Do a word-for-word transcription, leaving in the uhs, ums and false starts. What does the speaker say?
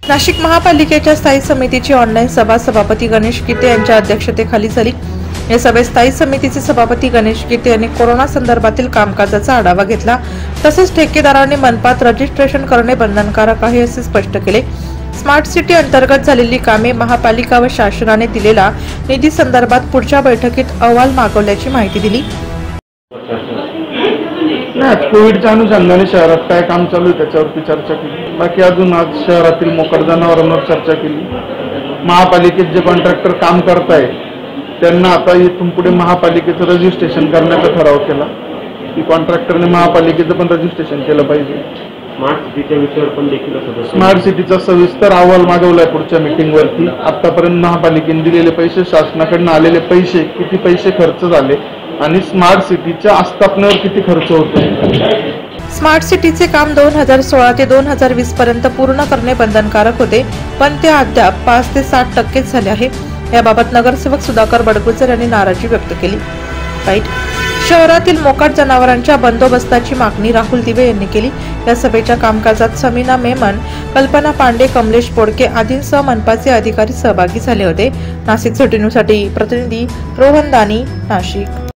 नाशिक महापालिकेच्या स्थायी समितीची ऑनलाईन सभा सभापती गणेश गीते यांच्या अध्यक्षतेखाली झाली। या सभेत स्थायी समितीचे सभापती गणेश गीते यांनी कोरोना संदर्भातील कामकाजाचा आढावा घेतला। तसेच ठेकेदारांनी मनपात रजिस्ट्रेशन करणे बंधनकारक आहे असे स्पष्ट केले। स्मार्ट सिटी अंतर्गत झालेली कामे महापालिका व शासनाने दिलेला निधी संदर्भात पुढच्या बैठकीत अहवाल मागवल्याची माहिती दिली। नाही, कोविडच्या अनुषंगाने शहरात काय काम चालू आहे त्याच्यावरती चर्चा केली। बाकी अजून आज शहरातील मोकळ जनावरांवर चर्चा केली। महापालिकेत जे कॉन्ट्रॅक्टर काम करताय त्यांना आता इथून पुढे महापालिकेचं रजिस्ट्रेशन करण्याचा ठराव केला की कॉन्ट्रॅक्टरने महापालिकेचं पण रजिस्ट्रेशन केलं पाहिजे। स्मार्ट सिटीच्या विषयावर पण देखील स्मार्ट सिटीचा सविस्तर अहवाल मागवलाय पुढच्या मीटिंगवरती। आतापर्यंत महापालिकेने दिलेले पैसे, शासनाकडून आलेले पैसे, किती पैसे खर्च झाले आणि स्मार्ट सिटीच्या आस्थापनेवर किती खर्च होतो। स्मार्ट सिटीचे काम दोन हजार सोळा ते दोन हजार वीस पर्यंत पूर्ण करणे बंधनकारक होते, पण ते अद्याप पाच ते साठ टक्केच झाले आहे। याबाबत नगरसेवक सुधाकर बडगुजर यांनी नाराजी व्यक्त केली। राईट शहरातील मोकाट जनावरांच्या बंदोबस्ताची मागणी राहुल दिवे यांनी केली। या सभेच्या कामकाजात समीना मेमन, कल्पना पांडे, कमलेश पोडके आदींसह मनपाचे अधिकारी सहभागी झाले होते। नाशिक सिटी न्यूजसाठी प्रतिनिधी रोहन दानी, नाशिक।